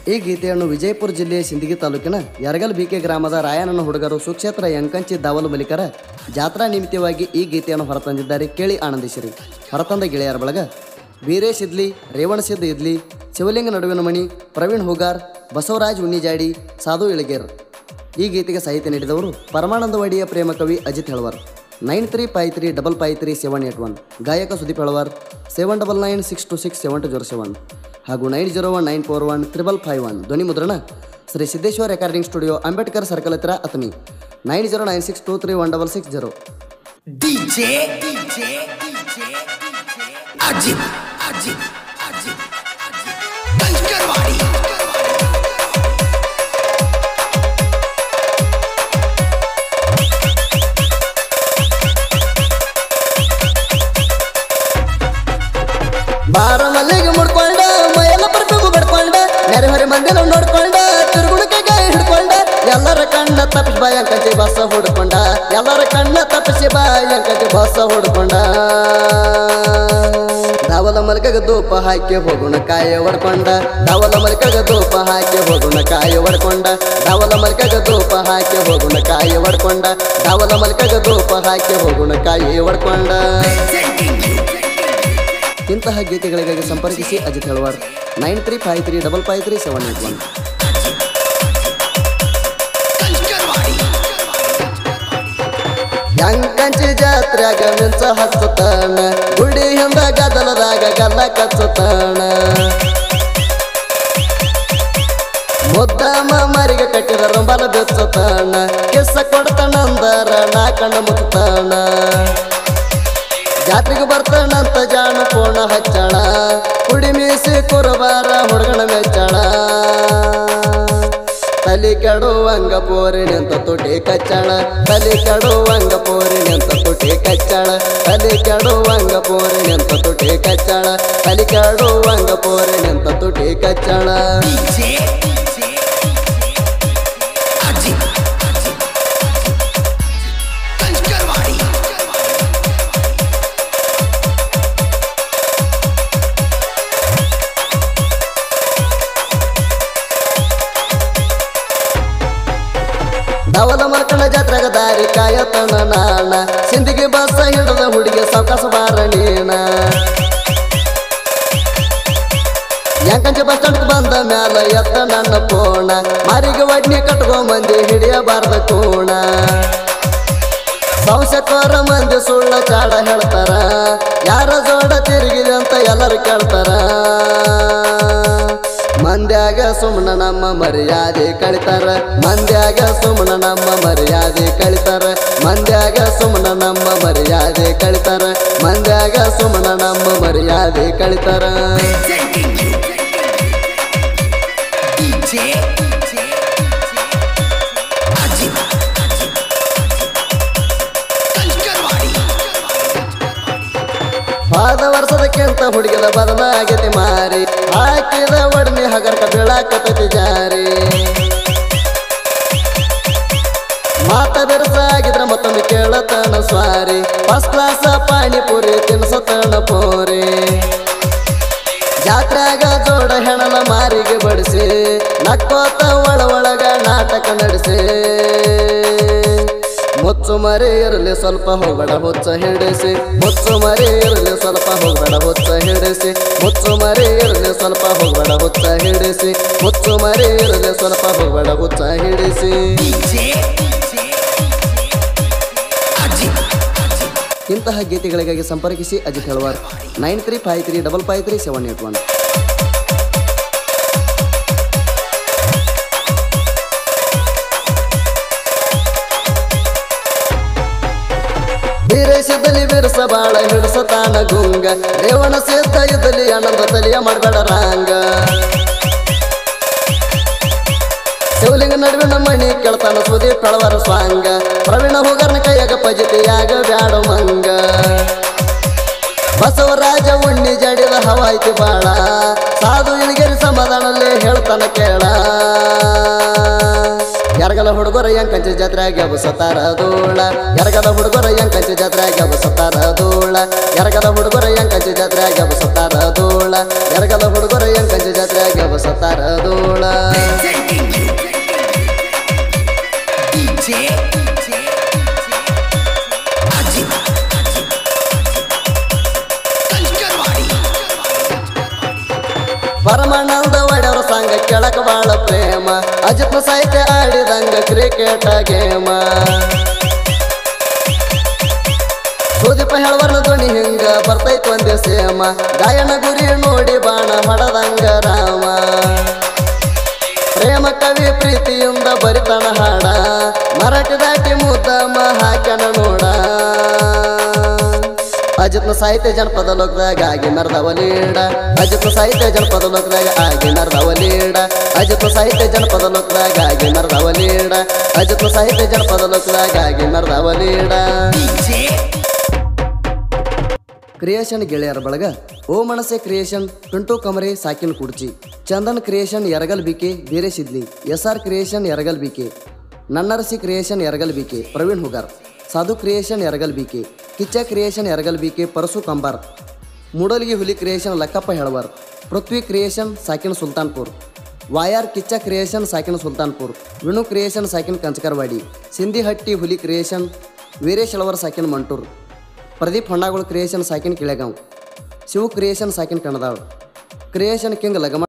ಈ ಗೀತೆಯನ್ನು ವಿಜಯಪುರ ಜಿಲ್ಲೆಯ ಸಿಂದಗಿ ತಾಲೂಕಿನ ಯರಗಲ್ ಬಿಕೆ ಗ್ರಾಮದ ರಾಯಣ್ಣನ ಹುಡುಗರು ಸುಕ್ಷೇತ್ರ ಯಂಕಂಚಿ ದಾವಲು ಮಲಿಕರ ಜಾತ್ರಾ ನಿಮಿತ್ತವಾಗಿ ಈ ಗೀತೆಯನ್ನು ಹೊರತಂದಿದ್ದಾರೆ. ಕೇಳಿ ಆನಂದಿಸಿರಿ. ಹೊರತಂದ ಗೆಳೆಯರ ಬಳಗ ವೀರೇಶ್ ಇದ್ಲಿ, ರೇವಣ ಸಿದ್ಧ ಇದ್ಲಿ, ಶಿವಲಿಂಗ ನಡುವಿನ ಮಣಿ, ಪ್ರವೀಣ್ ಹುಗಾರ್, ಬಸವರಾಜ್ ಉಣ್ಣಿಜಾಡಿ, ಸಾಧು ಇಳಗೇರ್. ಈ ಗೀತೆಗೆ ಸಾಹಿತ್ಯ ನೀಡಿದವರು ಪರಮಾನಂದವಾಡಿಯ ಪ್ರೇಮ ಕವಿ ಅಜಿತ್ ಹೆಳವರ್. 9353553781 ಗಾಯಕ ಸುದೀಪ್ ಹೆಳವರ್. 7996267207 ಹಾಗೂ 9019415551. ಧ್ವನಿ ಮುದ್ರಣ Shri Siddeshwara recording studio, Ambedkar circle ಹತ್ರ, ಅತನಿ. 9096231660. DJ ಅಜಿತ್ ಕಂಕರವಾಡಿ. ಬಾರ ಮಲ್ಲಿಗೆ ಮುಡ್ಕೊಂಡ, ಮೈಯೆಲ್ಲ ಪರ್ಪಿಗೂ ಬಡ್ಕೊಂಡ, ನೆರೆ ಹೊರೆ ಮಂದಿನ ನೋಡ್ಕೊಂಡ, ತಿರುಗುಣಕ್ಕೆ ಗಾಯ ಹಿಡ್ಕೊಂಡ, ಎಲ್ಲರ ಕಣ್ಣ ತಪ್ಪಿಸಿ ಬಾಯಂಕಂತಿ ಬಸ್ಸ ಹುಡ್ಕೊಂಡ, ಎಲ್ಲರ ಕಣ್ಣ ತಪ್ಪಿಸಿ ಬಾಯಂಕಂತಿ ಬಸ್ಸ ಹುಡ್ಕೊಂಡ. ದಾವಲ ಮಲ್ಕಗ ಧೂಪ ಹಾಕಿ ಹೋಗುಣ ಕಾಯ ಹೊಡ್ಕೊಂಡ, ದಾವಲ ಮಲ್ಕಗ ಧೂಪ ಹಾಕಿ ಹೋಗುಣ ಕಾಯ ಹೊಡ್ಕೊಂಡ, ದಾವಲ ಮಲ್ಕಗ ಧೂಪ ಹಾಕಿ ಹೋಗುಣ ಕಾಯ ಹೊಡ್ಕೊಂಡ, ದಾವಲ ಮಲ್ಕಗ ಧೂಪ ಹಾಕಿ ಹೋಗುಣ ಕಾಯಿ ಹೊಡ್ಕೊಂಡ. ಇಂತಹ ಗೀತೆಗಳಿಗಾಗಿ ಸಂಪರ್ಕಿಸಿ ಅಜಿತ್ ಹೆಳವರ್. 9353553781. ಯಂಕಂಚಿ ಜಾತ್ರ್ಯಾಗ ಮಿಂಚ ಹಚ್ಚುತ್ತಾನ, ಗುಡಿ ಹಿಂದ ಗದಲದಾಗ ಗಲ್ಲ ಕಚ್ಚುತ್ತಾನ, ಮುದ್ದಮ್ಮ ಮರಿಗೆ ಕಟ್ಟಿದ ರಂಬಲ ಬೆಚ್ಚುತ್ತಾನ, ಕಿಸ್ಸ ಕೊಡ್ತಾನಂದರ ನಾ ಕಣ್ಣ ಮುಚ್ಚುತ್ತಾನ. ಜಾತ್ರೆಗೆ ಬರ್ತಾನಂತ ಜಾಣ ಪೋಣ ಹಚ್ಚಣ, ಕುಡಿ ಮೀಸಿ ಕುರಬಾರ ಹುಡುಗನ ಮೆಚ್ಚಣ. ತಲಿ ಕೆಡುವಂಗ ಪೋರಿ ನಿಂತ ತುಟಿ ಕಚ್ಚಣ, ತಲಿ ಕೆಡುವಂಗ ಪೋರಿ ನಿಂತ ತುಟಿ ಕಚ್ಚಣ, ತಲಿ ಕೆಡುವಂಗ ಪೋರಿ ನಿಂತ ತುಟಿ ಕಚ್ಚಣ, ತಲಿ ಕೆಡುವಂಗ ಪೋರಿ ನಿಂತ ತುಟಿ ಕಚ್ಚಣ. ದಾವಲ ಮರ್ಕಣ ಜಾತ್ರೆಗ ದಾರಿ ಕಾಯತನ ನಾಣ, ಸಿಂದಿಗೆ ಬಸ್ಸ ಹಿಡಿದ ಹುಡುಗಿ ಸಾವಕಾಸ ಬಾರ ನೀಣ. ಯಂಕಂಚಿ ಬಸ್ ಸ್ಟ್ಯಾಂಡ್ ಬಂದ ಮ್ಯಾಲ ಎತ್ತ ನನ್ನ ಕೋಣ, ಮಾರಿಗೆ ಒಡ್ನಿ ಕಟ್ಕೋ ಮಂದಿ ಹಿಡಿಯಬಾರ್ದ ಕೋಣ. ಸಂಶಕೋರ ಮಂದಿ ಸುಳ್ಳ ಚಾಡ ಹೇಳ್ತಾರ, ಯಾರ ಜೋಡ ತಿರುಗಿದೆ ಅಂತ ಎಲ್ಲರೂ ಕೇಳ್ತಾರ. ಮಂದ್ಯಾಗ ಸುಮ್ಮನ ನಮ್ಮ ಮರ್ಯಾದೆ ಕಳಿತಾರ, ಮಂದ್ಯಾಗ ಸುಮ್ಮನ ನಮ್ಮ ಮರ್ಯಾದೆ ಕಳಿತಾರ, ಮಂದ್ಯಾಗ ಸುಮ್ಮನ ನಮ್ಮ ಮರ್ಯಾದೆ ಕಳಿತಾರ, ಮಂದ್ಯಾಗ ಸುಮ್ಮನ ನಮ್ಮ ಮರ್ಯಾದೆ ಕಳಿತಾರ. ಪಾದ ವರ್ಷದಕ್ಕಿಂತ ಹುಡುಗಿದ ಬದಲಾಗೈತಿ ಮಾರಿ, ಹಾಕಿದ ಒಡನೆ ಹಗರ್ಕ ಬೀಳಾಕತೈತಿ ಜಾರಿ. ಮಾತ ಬೆರಸಾಗಿದ್ರ ಮತ್ತೊಂದು ಕೇಳತನ ಸ್ವಾರಿ, ಫಸ್ಟ್ ಕ್ಲಾಸ ಪಾನಿಪುರಿ ತಿನ್ಸತನ ಪೋರಿ. ಜಾತ್ರ್ಯಾಗ ಜೋಡ ಹೆಣಲ ಮಾರಿಗೆ ಬಡಿಸಿ, ನಕ್ಕೋತ ಒಳಗ ನಾಟಕ ನಡೆಸಿ. ಮುಚ್ಚು ಮರಿ ಇರಲಿ ಸ್ವಲ್ಪ ಹೋಗಬೇಡ ಹುಚ್ಚ ಹಿಡಿಸಿ, ಮುಚ್ಚು ಮರಿ ಇರಲಿ ಸ್ವಲ್ಪ ಹೋಗಬೇಡ ಹುಚ್ಚ ಹಿಡಿಸಿ, ಮುಚ್ಚು ಮರಿ ಇರಲಿ ಸ್ವಲ್ಪ ಹೋಗಬೇಡ ಹುಚ್ಚ ಹಿಡಿಸಿ, ಮುಚ್ಚು ಮರಿ ಇರಲಿ ಸ್ವಲ್ಪ ಹೋಗಬೇಡ ಹುಚ್ಚ ಹಿಡಿಸಿ. ಇಂತಹ ಗೀತೆಗಳಿಗಾಗಿ ಸಂಪರ್ಕಿಸಿ ಅಜಿತ್ ಹೆಳವರ್. 9353553781. ವೀರೇಶದಲ್ಲಿ ಬಿರ್ಸ ಬಾಳ ಹಿಡಿಸತಾನ ಗುಂಗ, ರೇವಣ ಸಿದ್ಧ ಇದ್ದಲ್ಲಿ ಆನಂದ ತಲಿಯ ಮಾಡಬೇಡ ರಾಂಗ. ಶಿವಲಿಂಗ ನಡುವಿನ ಮಣಿ ಕೇಳ್ತಾನ ಸುದೀಪ್ ಹೆಳವರ ಸ್ವಾಂಗ, ಪ್ರವೀಣ ಹುಗಾರ್ನ ಕೈಯಾಗ ಪಜಿತಿಯಾಗ ಬ್ಯಾಡ ಮಂಗ. ಬಸವರಾಜ ಉಣ್ಣಿ ಜಡಿದ ಹವಾಯ್ತಿ ಬಾಳ, ಸಾಧು ಇಳಿಗೇರಿ ಸಮಾಧಾನಲ್ಲೇ ಹೇಳ್ತಾನ ಕೇಳ. ಯರಗಲ ಹುಡುಗರ ಯಂಕಂಚಿ ಜಾತ್ರೆಗೆ ಬಸತಾರ ಧೂಳ, ಯರಗಲ ಹುಡುಗರ ಯಂಕಂಚಿ ಜಾತ್ರೆಗೆ ಬಸತಾರ ಧೂಳ, ಯರಗಲ ಹುಡುಗರ ಯಂಕಂಚಿ ಜಾತ್ರೆಗೆ ಬಸತಾರ ಧೂಳ, ಯರಗಲ ಹುಡುಗರ ಯಂಕಂಚಿ ಜಾತ್ರೆಗೆ ಬಸತಾರ ಧೂಳ. ಕೆಳಕ ಬಾಳ ಪ್ರೇಮ ಅಜಿತ್ನ ಸಾಹಿತ್ಯ ಆಡಿದಂಗ ಕ್ರಿಕೆಟ್ ಗೇಮ ಸುದೀಪ ಹೇಳವರ್ನ ಧ್ವನಿ ಹಿಂಗ ಬರ್ತೈತ್ ಒಂದೇ ಸೇಮ ಗಾಯನ ಗುರಿ ನೋಡಿ ಬಾಣ ಹೊಡದಂಗ ರಾಮ ಪ್ರೇಮ ಕವಿ ಪ್ರೀತಿಯಿಂದ ಬರಿತಾನ ಹಾಡ ಮರಾಠಿ ದಾಟಿ ಮುದ್ದಮ ಹಾಕ್ಯಾನ ನೋಡ ಅಜಿತ್ನ ಸಾಹಿತ್ಯ ಜನಪದ ಲೋಕದಾಗ ಆಗಿ ಮೆರೆದವ ಲೀಡ ಅಜಿತ್ನ ಸಾಹಿತ್ಯ ಜನಪದ ಲೋಕದಾಗ ಆಗಿ ಮೆರೆದವ ಲೀಡ ಅಜಿತ್ನ ಸಾಹಿತ್ಯ ಜನಪದ ಲೋಕದಾಗ ಆಗಿ ಮೆರೆದವ ಲೀಡ ಅಜಿತ್ನ ಸಾಹಿತ್ಯ ಜನಪದ ಲೋಕದಾಗ ಆಗಿ ಮೆರೆದವ ಲೀಡ DJ ಕ್ರಿಯೇಷನ್ ಗೆಳೆಯರ ಬಳಗ ಓ ಮನಸೆ ಕ್ರಿಯೇಷನ್ ಪಿಂಟು ಕಮರೆ ಸಾಕಿನ ಕುಡ್ಚಿ ಚಂದನ್ ಕ್ರಿಯೇಷನ್ ಯರಗಲ್ ಬಿಕೆ ಬೇರೆ ಸಿದ್ಲಿ SR ಕ್ರಿಯೇಷನ್ ಯರಗಲ್ ಬಿಕೆ ನನ್ನರಸಿ creation Yaragal B K Praveen Hugar Sadhu creation Yaragal B K Kiccha creation Yaragal B K Parasu Kambar Mudalgi ಹುಲಿ ಕ್ರಿಯೇಷನ್ ಲಕ್ಕಪ್ಪ ಹೆಳವರ್ ಪೃಥ್ವಿ ಕ್ರಿಯೇಷನ್ ಸಾಕಿನ ಸುಲ್ತಾನ್ಪುರ್ ವಾಯಾರ್ ಕಿಚ್ಚ ಕ್ರಿಯೇಷನ್ ಸಾಕಿನ ಸುಲ್ತಾನ್ಪುರ್ ವಿಣು ಕ್ರಿಯೇಷನ್ ಸಾಕಿನ ಕಂಚಕರ್ವಾಡಿ ಸಿಂಧಿಹಟ್ಟಿ ಹುಲಿ ಕ್ರಿಯೇಷನ್ ವೀರೇಶ್ ಹೆಳವರ್ ಸಾಕಿನ ಮಂಟೂರ್ ಪ್ರದೀಪ್ ಹೊಣ್ಣಾಗೋಳ ಕ್ರಿಯೇಷನ್ ಸಾಕಿನ Kilegaon Shiva creation ಸಾಕಿನ Kanadal creation king ಲಗಮ